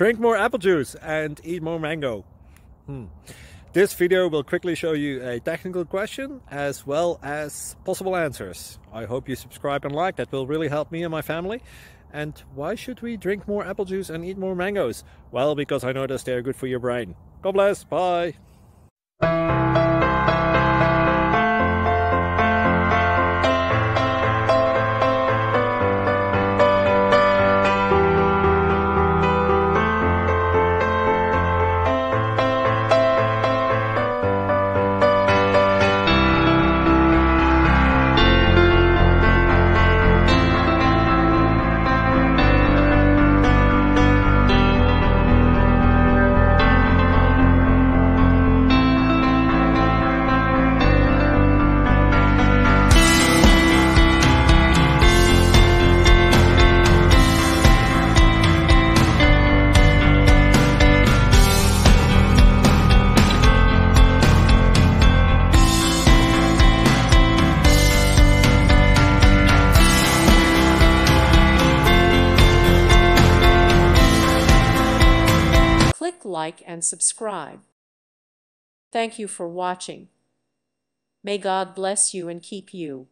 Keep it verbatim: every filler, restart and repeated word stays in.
Drink more apple juice and eat more mango. Hmm. This video will quickly show you a technical question as well as possible answers. I hope you subscribe and like, that will really help me and my family. And why should we drink more apple juice and eat more mangoes? Well, because I noticed they're good for your brain. God bless, bye! Click like and subscribe. Thank you for watching. May God bless you and keep you.